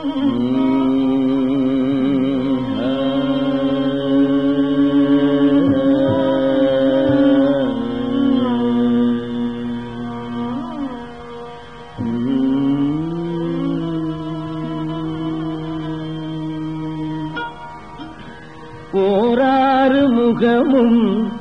ஓராறு முகமும்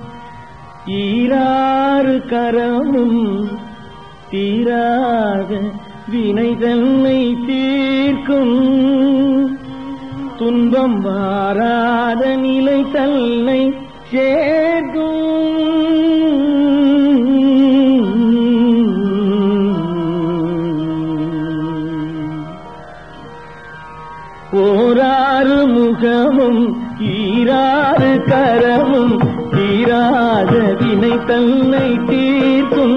ஈராறு கரமும் தீராத வினை தன்னை தீர்க்கும் துன்பம் வாராத நிலை தன்னை சேர்க்கும் ஓராறு முகமும் ஈராறு கரமும் தீராத வினை தன்னை தீர்க்கும்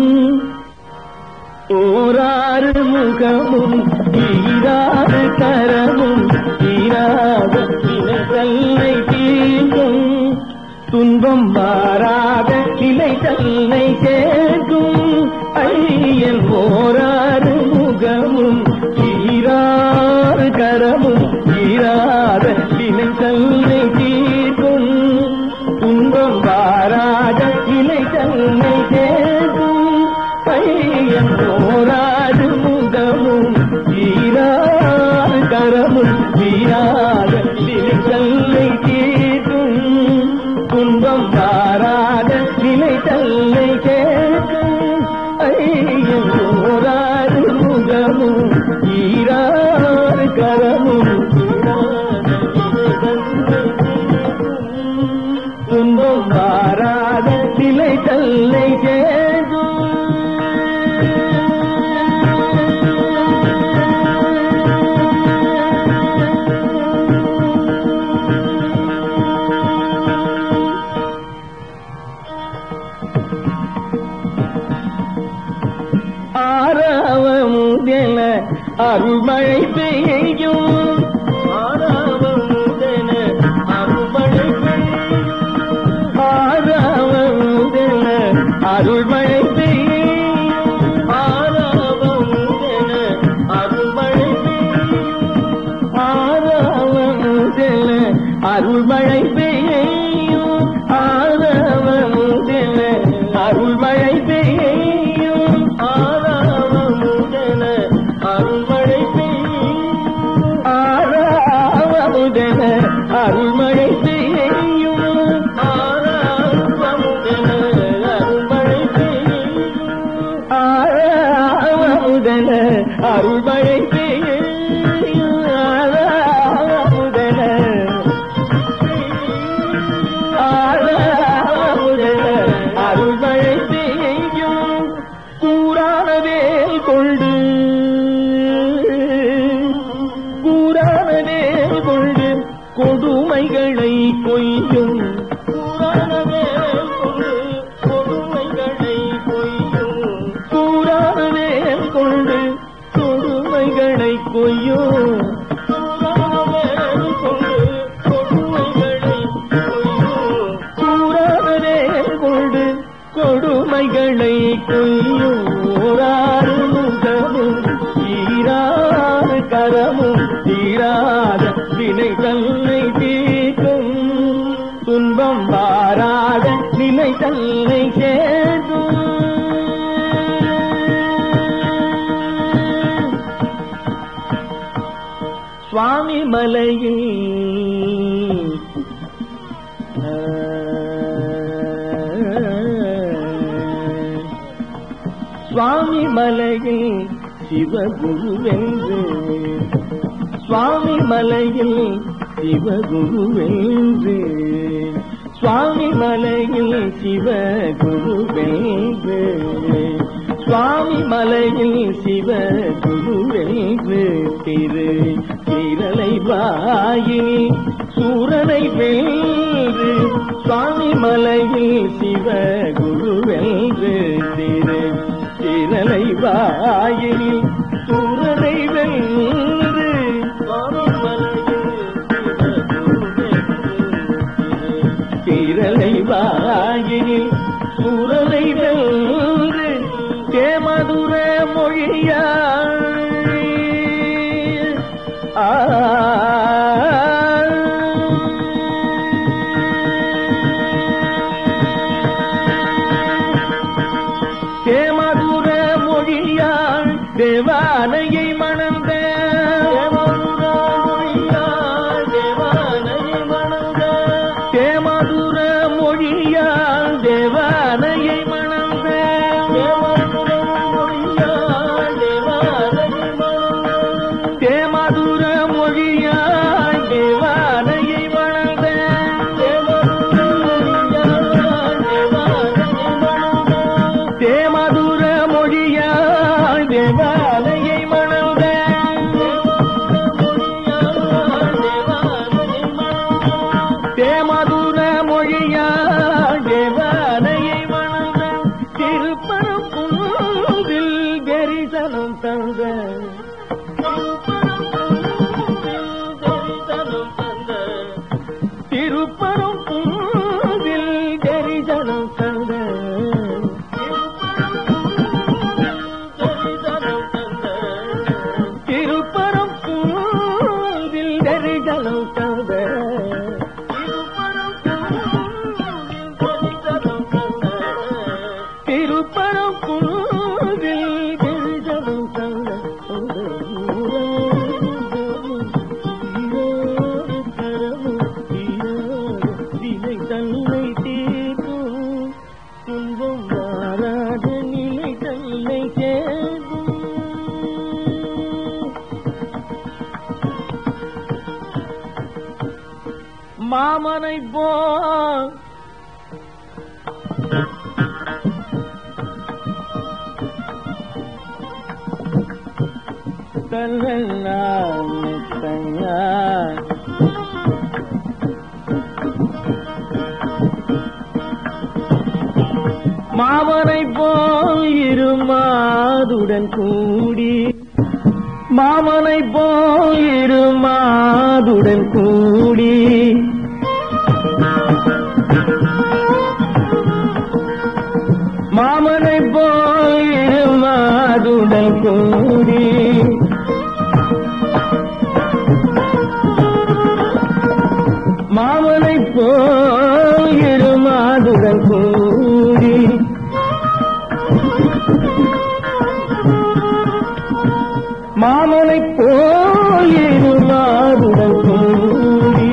ஓராறு முகமும் ஈராறு கரமும் தீராத வினை தன்னை தீர்க்கும் துன்பம் வாராத நிலை தன்னை சேர்க்கும் ஐயன் ஓராறு முகமும் ஈராறு கரமும் ஈராத வினை தன்னை தீர்க்கும் துன்பம் வாராத நிலை தன்னை சேர்க்கும் ஐயன் ஓராறு முகமும் ஈராறு கரமும் ஈராத வினை தன்னை தீர்க்கும் துன்பம் வாராத நிலை தன்னை சேர்க்கும் ஐயன் ஓராறு முகமும் ஈராறு கரமும் துன்பம் வாராத நிலை தன்னை சேர்க்கும் ஆறாவமுதென அருள்மழை பெய்யும் ஆறாவமுதென அருள்மழை பெய்யும் ஆறாவமுதென அருள்மழை பெய்யும் ஆறாவமுதென அருள்மழை பெய்யும் ஆறாவமுதென அருள்மழை பெய்யும் ஆறாவமுதென அருள்மழை பெய்யும் ஆறாவமுதென அருள்மழை பெய்யும் ஆறாவமுதென அருள்மழை பெய்யும் ஆறாவமுதென அருள்மழை பெய்யும் ஆறாவமுதென அருள்மழை பெய்யும் ஆறாவமுதென ஆறாவமுதென அருள்மழை பெய்யும் கூறான வேல் கொண்டு கூறான வேல் கொண்டு கொடுமைகளை கொய்யும் கூறான வேல் கொண்டு கொடுமைகளை கொய்யும் கூறான வேல் கொண்டு கொடுமைகளை கொய்யும் கூறான வேல் கொண்டு கொடுமைகளை கொய்யும் கூறான வேல் கொண்டு கொடுமைகளை கொய்யும் ஓராறு முகமும் ஈராறு கரமும் தீராத வினை தன்னை தீர்க்கும் துன்பம் வாராத நிலை தன்னை சேர்க்கும் சுவாமி மலையில் சுவாமி மலையில் சிவகுருவென்று சுவாமி மலையில் சிவகுருவென்று சுவாமி மலையில் சிவகுருவென்று சுவாமி மலையில் சிவகுருவென்று திரு கீரலை வாயில் சூரனை வென்று சுவாமி மலையில் சிவகுருவென்று திரு கீரலை வாயில் சூரனை வென்று சுவாமி கீரலை வாயில் சூரனை வென்று தேமதுர மொழியாய் ஆ தேமதுர மொழியாள் தேவானையை மணந்த தேமதுர மொழியாள் தேவானையை மணந்த தேமதுர மொழியாள் தேவானையை மணந்த தேமதுர மொழியாள் தேவானையை மணந்த தேமதுர மொழியாள் தேவானையை மணந்த திருப்பரங்குன்றில் தரிசனம் தந்த திருப்பரங்குன்றில் தரிசனம் தந்த திருப்பரங்குன்றில் தரிசனம் தந்த திருப்பரங்குன்றில் தரிசனம் தந்த நிலை தன்னை தீர்க்கும் துன்பம் மாறாத நிலை தன்னை சேர்க்கும் மாமனை போல் மாமனை போல் இருமாதுடன் கூடி மாமனை போல் இருமாதுடன் கூடி மாமனை போல் இருமாதுடன் கூடி மாமனை போல் இருமாதுடன் கூடி மாமனை போல் இருமாதுடன் கூடி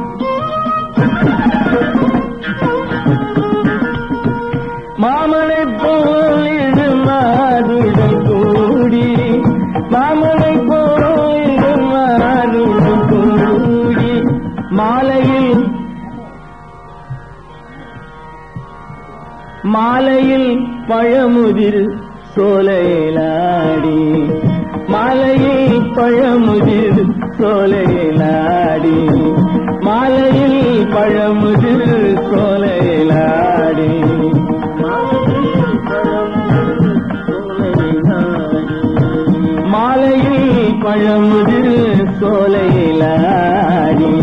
மாமனை போல் இருமாதுடன் கூடி மாமனை போல் இருமாதுடன் கூடி மாலையில் பழமுதிர் சோலையிலாடி மாலையில் பழமுதிர் சோலையிலாடி மாலையில் பழமுதிர் சோலையிலாடி மாலையில் பழமுதிர் சோலையிலாடி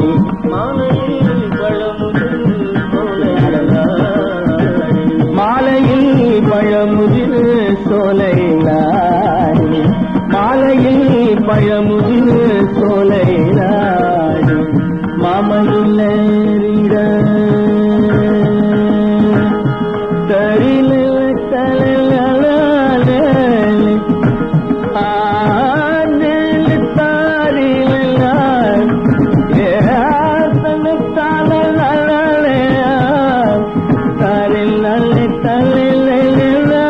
மாலையில் பழமுதிர் சோலையிலாடி மாலையில் பழமுதிர் சோலையிலாடி மாமயிலேறிட தரில தலலாலே ஆனேல் தாரிலால் ஏசன தலலாலே தாரிலாலே தலலாலே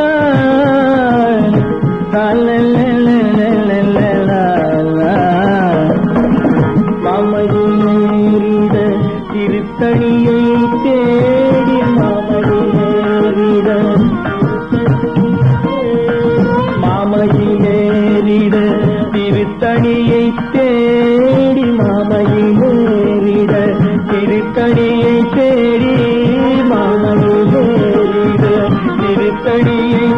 மாமயிலேறிட திருத்தணியை தேடி மாமயிலேறிட மாமயிலேறிட திருத்தணியை தேடி மாமயிலேறிட திருத்தணியை தேடி மாமயிலேறிட திருத்தணியை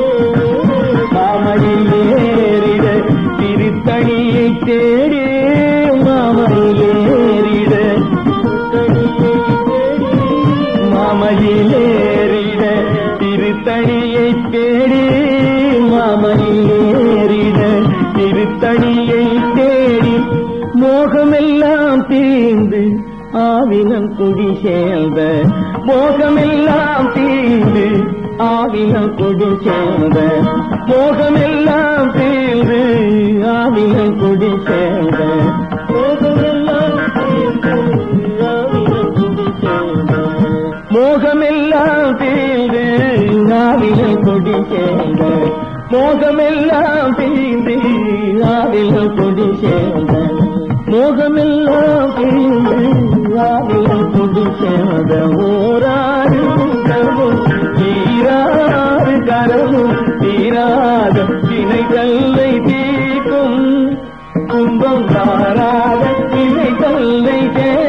மாமயிலேறிட திருத்தணியை தேடி மாமயிலேறிட மாமயிலேறிட திருத்தணியை தேடி மாமயிலேறிட திருத்தணியை தேடி ஆவினம் குடி சேர்ந்த மோகமெல்லாம் தீர்ந்து ஆவினம் குடி சேர்ந்த மோகமெல்லாம் தீர்ந்து ஆவினம் குடி சேர்ந்த மோகமெல்லாம் தீர்ந்து ஆவினம் குடி சேர்ந்த மோகமெல்லாம் தீர்ந்து ஆவினம் குடி சேர்ந்த மோகமெல்லாம் தீர்ந்து ஆவினம் குடி சேர்ந்த மோகமெல்லாம் தீர்ந்து ஆவினம் குடி சேர்ந்த ஓராறு கரமும் தீராறு கரமும் தீராத வினைகளை தீர்க்கும் துன்பம் தாராத வினைகளை